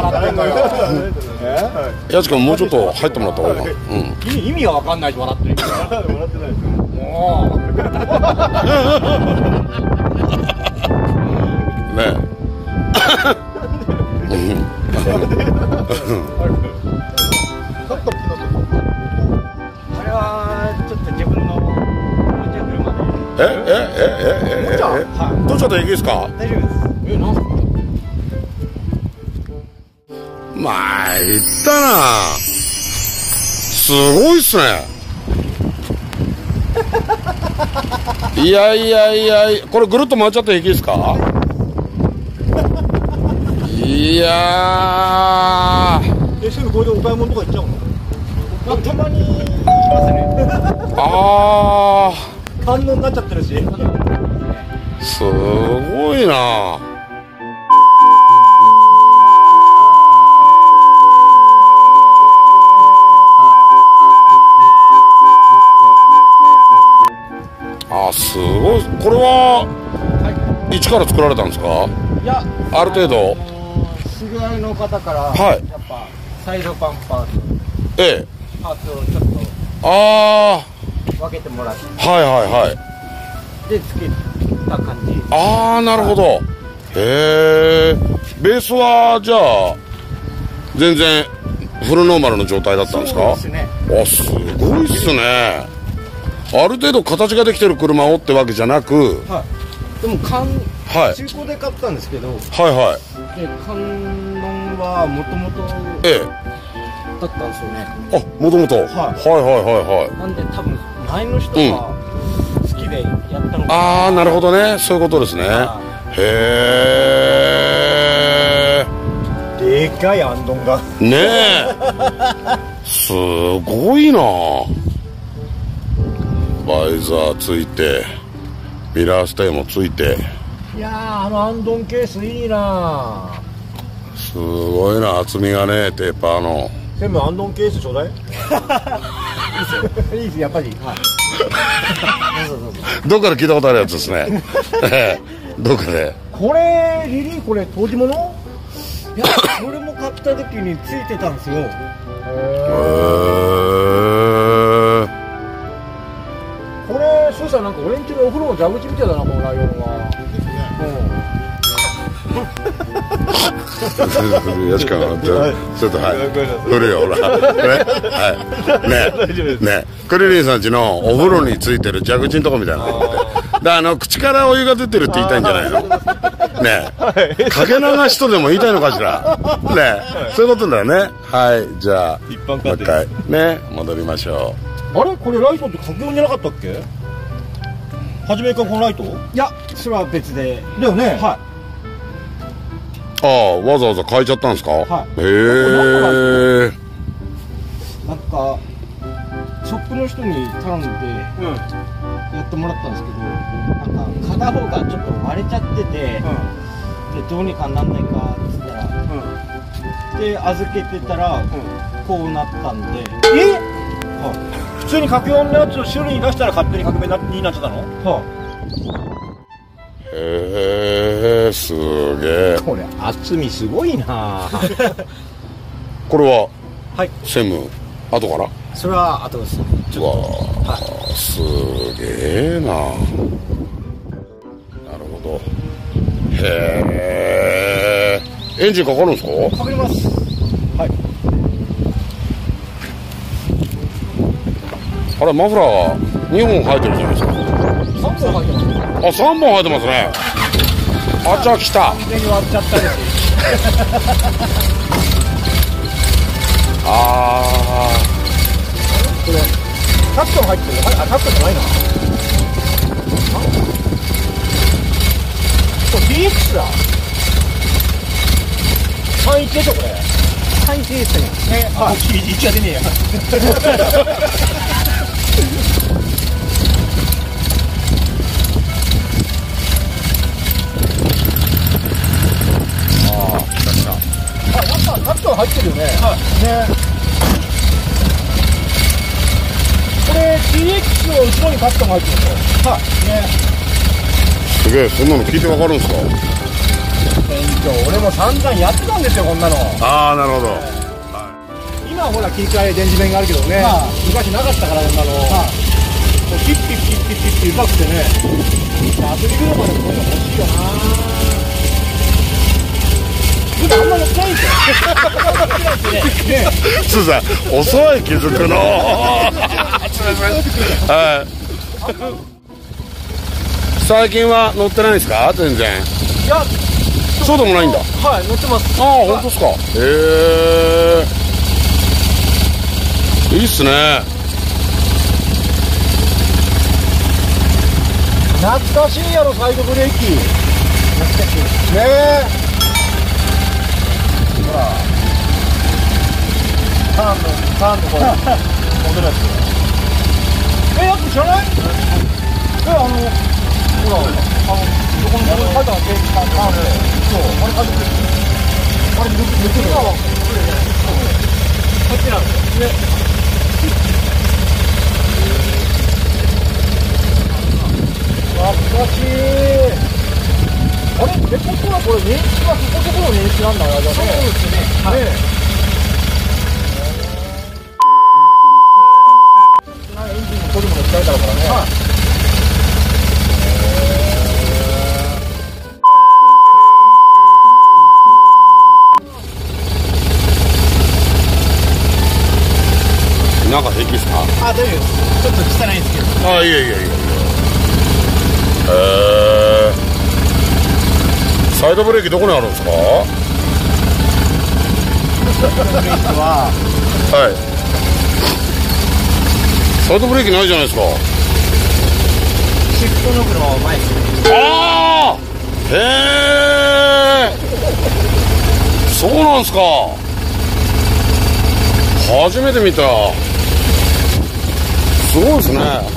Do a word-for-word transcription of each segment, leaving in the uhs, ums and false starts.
笑ってんのよ。 やつくんもうちょっと入ってもらった方がいいかな。うん。 意味がわかんないし笑ってるから。笑ってないですよ。もう。 ねえ。 あれはちょっと自分の車で。 えええええええどうちょっといいですか。 大丈夫です。え、なんすか。 まあいったな。すごいっすね。いやいやいや、これぐるっと回っちゃっていいですか。いやー。え、すぐこれでお買い物とか行っちゃうの。なんかたまに行きますね。 ああ。 反応になっちゃってるし。 すごいな。あ、すごい。これは、はい、一から作られたんですか。 いや、 ある程度、 あのー、知り合いの方から、 はい、 やっぱサイドパンパーツ、 ええ、 パーツをちょっとあ分けてもらって、 はいはいはい、 でつけた感じ。 ああ、なるほど。へえ。ベースはじゃあ全然フルノーマルの状態だったんですか。 そうですね。 あ、すごいっすね。ある程度形ができてる車をってわけじゃなく、 はい、でも缶、 はい、 中古で買ったんですけど、はいはい、 で観音はもともとええだったんですよね。 あ、もともと、はい、はいはいはいはい。 なんで多分前の人が好きでやったのかな、うん、 ああ、なるほどね、そういうことですね。へえ。でかいアンドンがねえすごいな。バイザーついてミラーステイもついて、 いやー、あのアンドンケースいいな。 すごいな、厚みがね、テーパーの。 全部アンドンケースちょうだい。いいですよ。いいです、やっぱり。はい。 どっかで聞いたことあるやつですね。どっかで。 これリリー、これ当時物？いや、これも買った時についてたんですよ。へえ。 これそうしたらなんか俺んちのお風呂の蛇口みたいだな、このライオンは。 よしかちょっとはい古いよほらねはいねねクリリンさんちのお風呂についてる蛇口のとこみたいなで、あの口からお湯が出てるって言いたいんじゃないのね。かけ流しとでも言いたいのかしらね。そういうことだよね。はい、じゃあもう一回ね戻りましょう。あれ、これライトってかけ音じゃなかったっけ。初めからこのライト。いや、それは別でだよね。はい。 ああ、わざわざ変えちゃったんですか。はい、へえ。 なんかショップの人に頼んでやってもらったんですけど、なんか片方がちょっと割れちゃってて、うん、でどうにかなんないかっつったら、うん、で預けてたら、うん、こうなったんで。え、はい、普通にかけ音のやつを修理に出したら勝手にかけ目になっちゃったの。はい、 へえ、すげえ。 これ厚みすごいな。 これは、 はい、 セム後から。 それは後です。 うわー、はい、すげえな。なるほど。へえ。エンジンかかるんですか。 かかります。はい。 あれ、マフラーはにほん生えてるじゃないですか。 さんぼん生えてます。 あ、さんぼん生えてますね。あ、じゃあ来た。 完全に割っちゃったです。 ああ。 これカットン入ってる。あ、カットンじゃないな。これ ディーエックス だ。さんじゅういちでしょこれ。さんじゅういちですね。え、あ、いちは出ねえや。あ、やっぱカットン入ってるよね。はい。ね。これ ディーエックス の後ろにカットンが入ってるんですよ。はい。ね。 すげえ、そんなの聞いてわかるんですか。 俺も散々やってたんですよこんなの。 ああなるほど。 今はほら切り替え電磁弁があるけどね、昔なかったからこんなの。ピッピッピッピッピッピッうまくてね、アプリ車でもこういうの欲しいよな。普段あんま乗ってないんですよ。 すずさん遅い気づくの。すみません。はい。最近は乗ってないんですか？全然。 いや、 そうでもないんだ。 はい、乗ってます。 ああ、本当ですか。へえ。いいっすね。 懐かしいやろ、サイドブレーキ。懐かしい。ねえ。ほら。ターンの、ターンのこれ。戻るやつ。え、やつ知らない？え、あの、ほら、あの、横に書いたターンで、そう、あれ書いてくれる。あれ、抜ける。こっちなんですよ。ね。懐かしい。あれってことはこれ年式はそこそこの年式なんだよね。そうですね。はい。エンジンの取るもの使えたからね。はい。 なんか平気ですか？ あ、大丈夫です。ちょっと汚いんですけど。 あ、いやいやいやいや。へえ。サイドブレーキどこにあるんですか？ ははい。サイドブレーキないじゃないですか。 シフトノブの前です。 ああ。へえ。そうなんですか。初めて見た。すごいですね。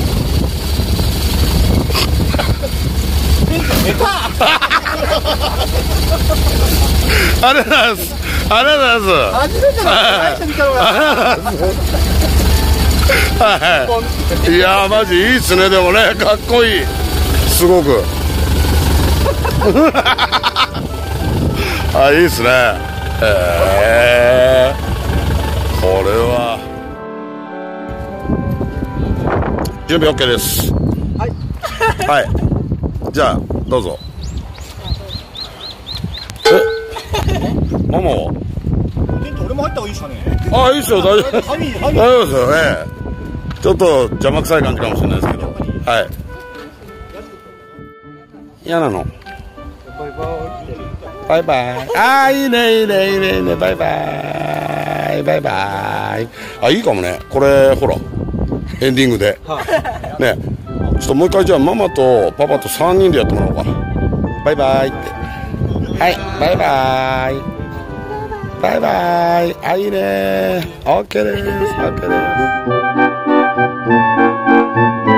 ありがとうございます。ありがとうございます。 初めて初めて見たのが。 ありがとうございます。はい。いやーマジいいっすね。でもねかっこいい。すごく。あ、いいっすね。へえ。これは準備 OK です。 はい。 はい。じゃあどうぞ。え、ママは？ テント俺も入った方がいいですかね。 あ、いいですよ。大丈夫。大ハミ丈夫ですよね。ちょっと邪魔くさい感じかもしれないですけど。はい。嫌なの。バイバイ。ああ、いいね、いいね、いいね、いいね。バイバイ。バイバイ。あ、いいかもね。これ、ほら。エンディングで。ね。ちょっともう一回じゃあ、ママとパパとさんにんでやってもらおうか。バイバイって。はい、バイバイ。バイバイ。あ、いいね。オッケーです。オッケーです。